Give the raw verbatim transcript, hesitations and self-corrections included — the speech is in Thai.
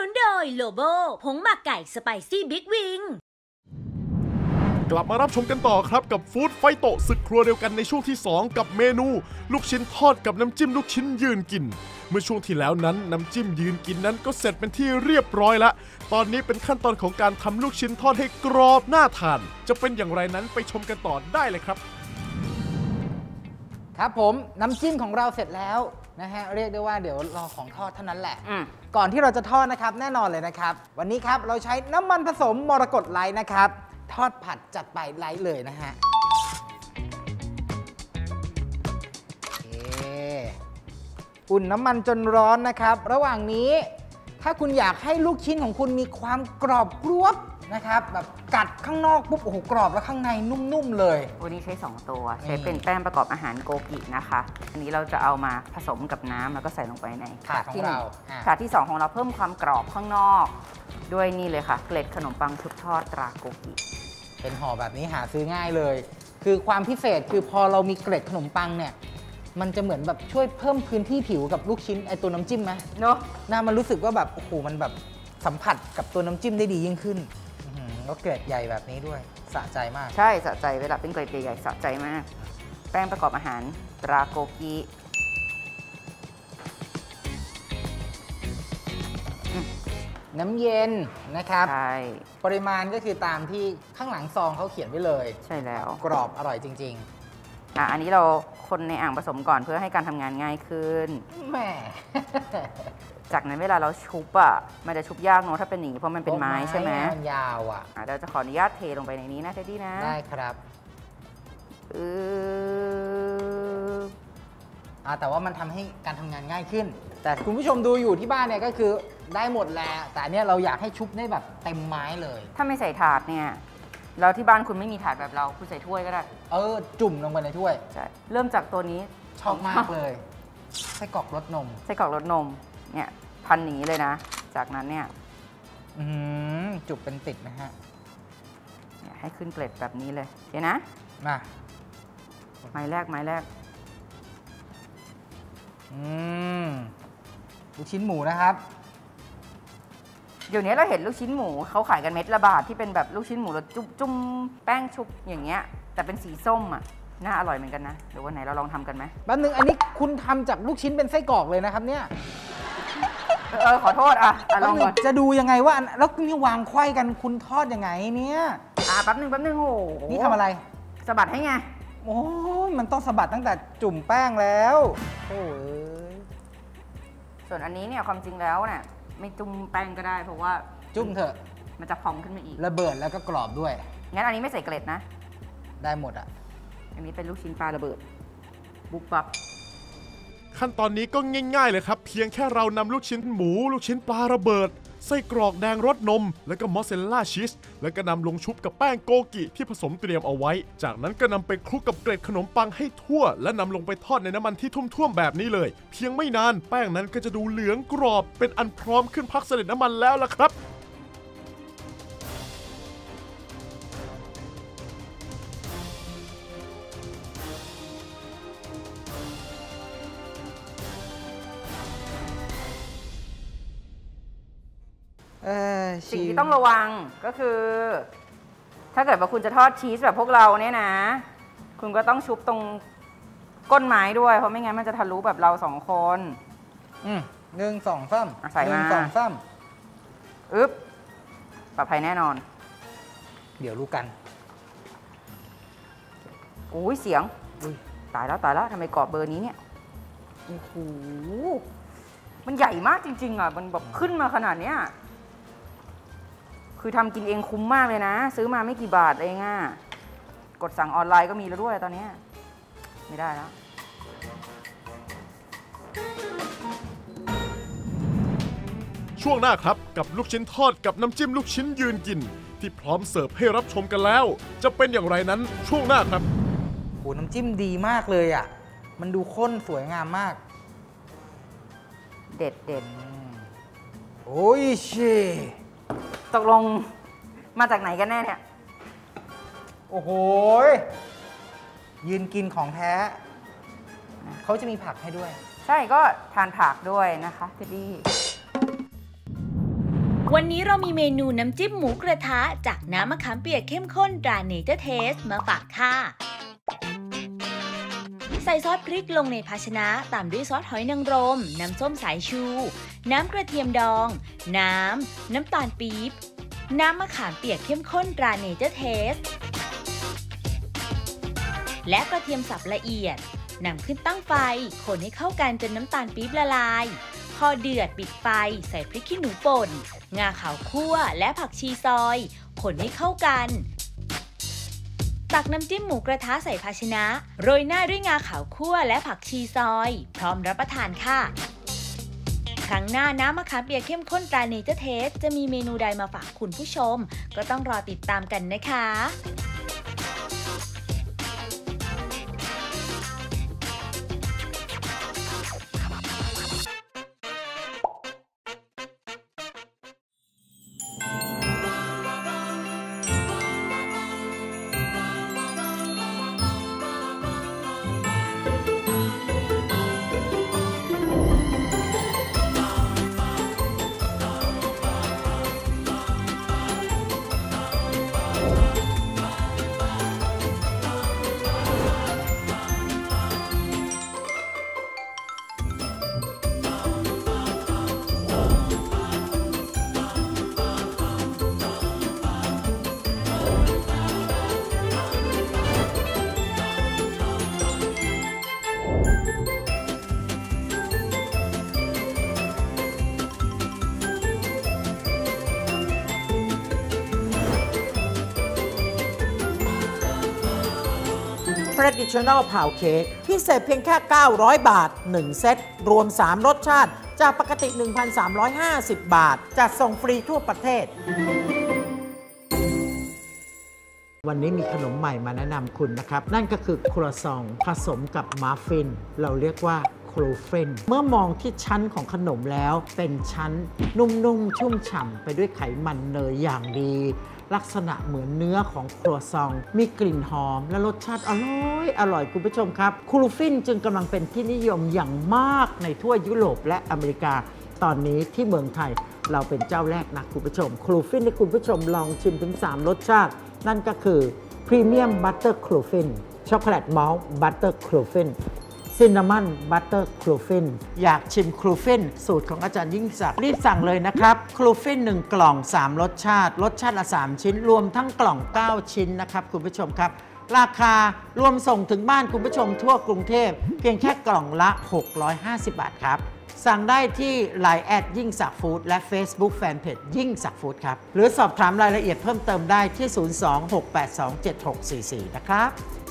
นุนโดยโลโบผงหมักไก่สไปซี่บิ๊กวิงกลับมารับชมกันต่อครับกับฟู้ดไฟโตะศึกครัวเดียวกันในช่วงที่สองกับเมนูลูกชิ้นทอดกับน้ำจิ้มลูกชิ้นยืนกินเมื่อช่วงที่แล้วนั้นน้ำจิ้มยืนกินนั้นก็เสร็จเป็นที่เรียบร้อยแล้วตอนนี้เป็นขั้นตอนของการทำลูกชิ้นทอดให้กรอบน่าทานจะเป็นอย่างไรนั้นไปชมกันต่อได้เลยครับครับผมน้ำจิ้มของเราเสร็จแล้วนะฮะเรียกได้ว่าเดี๋ยวรอของทอดเท่านั้นแหละก่อนที่เราจะทอดนะครับแน่นอนเลยนะครับวันนี้ครับเราใช้น้ำมันผสมมรกตไลท์นะครับทอดผัดจัดไปไลท์เลยนะฮะอุ่นน้ำมันจนร้อนนะครับระหว่างนี้ถ้าคุณอยากให้ลูกชิ้นของคุณมีความกรอบกรอบนะครับแบบกัดข้างนอกปุ๊บโอ้โหกรอบแล้วข้างในนุ่มๆเลยวันนี้ใช้สองตัวใช้เป็นแป้งประกอบอาหารโกกินะคะอันนี้เราจะเอามาผสมกับน้ำแล้วก็ใส่ลงไปในถาดที่เราถาดที่สองของเราเพิ่มความกรอบข้างนอกด้วยนี่เลยค่ะเกล็ดขนมปังชุบทอดตราโกกิเป็นห่อแบบนี้หาซื้อง่ายเลยคือความพิเศษคือพอเรามีเกล็ดขนมปังเนี่ยมันจะเหมือนแบบช่วยเพิ่มพื้นที่ผิวกับลูกชิ้นไอตัวน้ำจิ้มไหมเนาะน่ามันรู้สึกว่าแบบโอ้โหมันแบบสัมผัสกับตัวน้ำจิ้มได้ดียิ่งขึ้นแล้วเกล็ดใหญ่แบบนี้ด้วยสะใจมากใช่สะใจเวลาเป็นเกล็ดใหญ่ๆสะใจมากแป้งประกอบอาหารตราโกกิน้ำเย็นนะครับใช่ปริมาณก็คือตามที่ข้างหลังซองเขาเขียนไว้เลยใช่แล้วกรอบอร่อยจริงๆอ่ะอันนี้เราคนในอ่างผสมก่อนเพื่อให้การทำงานง่ายขึ้นแหมจากนั้นเวลาเราชุบอ่ะมันจะชุบยากเนอะถ้าเป็นหนีเพราะมันเป็นไม้ใช่ไหมมันยาวอ่ะเราจะขออนุญาตเทลงไปในนี้นะเท็ดดี้นะได้ครับเออแต่ว่ามันทำให้การทำงานง่ายขึ้นแต่คุณผู้ชมดูอยู่ที่บ้านเนี่ยก็คือได้หมดแล้วแต่เนี้ยเราอยากให้ชุบได้แบบเต็มไม้เลยถ้าไม่ใส่ถาดเนี่ยเราที่บ้านคุณไม่มีถาดแบบเราคุณใส่ถ้วยก็ได้เออจุ่มลงไปในถ้วยใช่เริ่มจากตัวนี้ชอบมากเลยไส้กรอกรสนมไส้กรอกรสนมเนี่ยพันอย่างนี้เลยนะจากนั้นเนี่ยจุบเป็นติดนะฮะให้ขึ้นเกล็ดแบบนี้เลยเดี๋ยวนะมาไม้แรกไม้แรกอืมลูกชิ้นหมูนะครับเดี๋ยวนี้เราเห็นลูกชิ้นหมูเขาขายกันเม็ดละบาทที่เป็นแบบลูกชิ้นหมูเราจุ่มจุ่มแป้งชุบอย่างเงี้ยแต่เป็นสีส้มอ่ะน่าอร่อยเหมือนกันนะเดี๋ยววันไหนเราลองทำกันไหมแป๊บนึงอันนี้คุณทำจากลูกชิ้นเป็นไส้กรอกเลยนะครับเนี่ยเออขอโทษอ่ะลองก่อนจะดูยังไงว่าแล้วนี่วางไขว้กันคุณทอดยังไงเนี่ยอ่ะแป๊บนึงแป๊บนึงโอ้นี่ทำอะไรสะบัดให้ไงโอ้ยมันต้องสะบัดตั้งแต่จุ่มแป้งแล้วโอ้ยส่วนอันนี้เนี่ยความจริงแล้วเนี่ยไม่จุ่มแป้งก็ได้เพราะว่าจุ่มเถอะมันจะพองขึ้นมาอีกระเบิดแล้วก็กรอบด้วยงั้นอันนี้ไม่ใส่เกล็ดนะได้หมดอ่ะอันนี้เป็นลูกชิ้นปลาระเบิดบุ๊บปั๊บขั้นตอนนี้ก็ง่ายๆเลยครับเพียงแค่เรานำลูกชิ้นหมูลูกชิ้นปลาระเบิดไส้กรอกแดงรสนมแล้วก็มอสซาเรลล่าชีสแล้วก็นำลงชุบกับแป้งโกกิที่ผสมเตรียมเอาไว้จากนั้นก็นำไปคลุกกับเกล็ดขนมปังให้ทั่วและนำลงไปทอดในน้ำมันที่ท่วมๆแบบนี้เลยเพียงไม่นานแป้งนั้นก็จะดูเหลืองกรอบเป็นอันพร้อมขึ้นพักเสด็จน้ำมันแล้วล่ะครับสิ่งที่ต้องระวังก็คือถ้าเกิดว่าคุณจะทอดชีสแบบพวกเราเนี่ยนะคุณก็ต้องชุบตรงก้นไม้ด้วยเพราะไม่งั้นมันจะทะลุแบบเราสองคนอืมหนึ่งสองสามใส่มาหนึ่งสองสามอึ๊บปลอดภัยแน่นอนเดี๋ยวรู้กันอุ้ยเสียงตายแล้วตายแล้วทำไมกรอบเบอร์นี้เนี่ยโอ้โหมันใหญ่มากจริงๆอ่ะมันแบบขึ้นมาขนาดเนี้ยคือทำกินเองคุ้มมากเลยนะซื้อมาไม่กี่บาทเองอ่ะกดสั่งออนไลน์ก็มีแล้วด้วยตอนนี้ไม่ได้แล้วช่วงหน้าครับกับลูกชิ้นทอดกับน้ำจิ้มลูกชิ้นยืนกินที่พร้อมเสิร์ฟให้รับชมกันแล้วจะเป็นอย่างไรนั้นช่วงหน้าครับโหน้ำจิ้มดีมากเลยอ่ะมันดูข้นสวยงามมากเด็ดเด็ดโอ้ยชีตกลงมาจากไหนกันแน่เนี่ยโอ้โหยืนกินของแท้เขาจะมีผักให้ด้วยใช่ก็ทานผักด้วยนะคะเท็ดดี้วันนี้เรามีเมนูน้ำจิ้มหมูกระทะจากน้ำมะขามเปียกเข้มข้นตราเนเจอร์เทสมาฝากค่ะใส่ซอสพริกลงในภาชนะตามด้วยซอสหอยนางรมน้ำส้มสายชู น้ำกระเทียมดอง น้ำน้ำตาลปี๊บน้ำมะขามเปียกเข้มข้นตราเนเจอร์เทสและกระเทียมสับละเอียดนำขึ้นตั้งไฟคนให้เข้ากันจนน้ำตาลปี๊บละลายพอเดือดปิดไฟใส่พริกขี้หนูป่นงาขาวคั่วและผักชีซอยคนให้เข้ากันตักน้ำจิ้มหมูกระทะใส่ภาชนะโรยหน้าด้วยงาขาวคั่วและผักชีซอยพร้อมรับประทานค่ะครั้งหน้าน้ำมะขามเปียกเข้มข้นตราเนเจอร์เทสจะมีเมนูใดมาฝากคุณผู้ชมก็ต้องรอติดตามกันนะคะ Traditional Pound Cake พิเศษเพียงแค่เก้าร้อยบาทหนึ่งเซตรวมสามรสชาติจากปกติ หนึ่งพันสามร้อยห้าสิบ บาทจัดส่งฟรีทั่วประเทศวันนี้มีขนมใหม่มาแนะนำคุณนะครับนั่นก็คือครัวซองผสมกับมัฟฟินเราเรียกว่าครูฟินเมื่อมองที่ชั้นของขนมแล้วเป็นชั้นนุ่มๆชุ่มฉ่ำไปด้วยไขมันเนยอย่างดีลักษณะเหมือนเนื้อของครัวซองมีกลิ่นหอมและรสชาติอร่อยอร่อยคุณผู้ชมครับครูฟินจึงกำลังเป็นที่นิยมอย่างมากในทั่วยุโรปและอเมริกาตอนนี้ที่เมืองไทยเราเป็นเจ้าแรกนะคุณผู้ชมครูฟินให้คุณผู้ชมลองชิมถึงสามรสชาตินั่นก็คือพรีเมียมบัตเตอร์ครูฟินช็อกโกแลตมอลต์บัตเตอร์ครูฟินซินนามอนบัตเตอร์ครูฟินอยากชิมครูฟินสูตรของอาจารย์ยิ่งศักดิ์รีบสั่งเลยนะครับครูฟินหนึ่งกล่องสามรสชาติรสชาติละสามชิ้นรวมทั้งกล่องเก้าชิ้นนะครับคุณผู้ชมครับราคารวมส่งถึงบ้านคุณผู้ชมทั่วกรุงเทพเพียงแค่กล่องละหกร้อยห้าสิบบาทครับสั่งได้ที่ ไลน์ แอทยิ่งศักดิ์ฟู้ดและ Facebook Fanpage ยิ่งศักดิ์ฟู้ดครับหรือสอบถามรายละเอียดเพิ่มเติมได้ที่ศูนย์ สอง หก แปด สอง เจ็ด หก สี่ สี่นะครับ